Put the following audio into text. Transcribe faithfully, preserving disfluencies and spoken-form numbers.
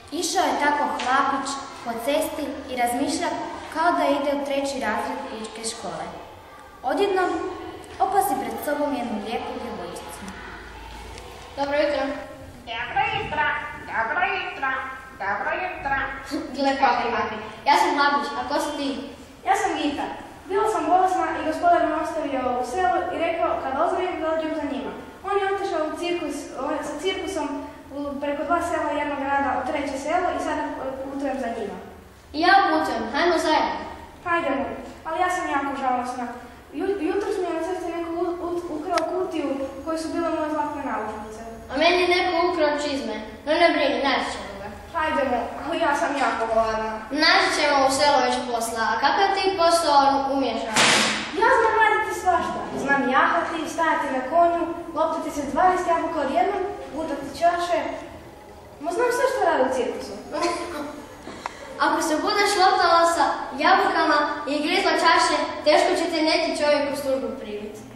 Išao je tako Hlapić po cesti i razmišlja kao da ide u treći razred ličke škole. Odjednom opasi pred sobom jednu lijepu djevojčicu. Dobro jutro. Dobro jutro, dobro jutro, dobro jutro. Gle papi, papi. Ja sam Hlapić, a ko si ti? Ja sam Gita. Bila sam bolesna i gospodar me ostavio u selu i rekao kad ozdravim da dođem za njima. On je otišao u cirkus, sa cirkusom preko dva sela jednog grada u treće selo i sada putujem za njima. I ja putujem, hajmo zajedno. Hajdemo, ali ja sam jako žalosna. Jutros mi je na cesti neko ukrao kutiju u kojoj su bile moje zlatne naušnice. A meni je neko ukrao čizme, no ne brini, naći ćemo ga. Hajdemo, ali ja sam jako gladna. Naći ćemo u selo već posla, a kakav ti posao umiješ raditi? Ja znam raditi svašta. Znam jahati, stajati na konju, loptati se dvadeset jabuka odjednom, gutati čaše. Ma znam sve što radi u cirkusu. Ako se budeš loptala sa jabukama i grizla čaše, teško će te neki čovjek u službu primiti.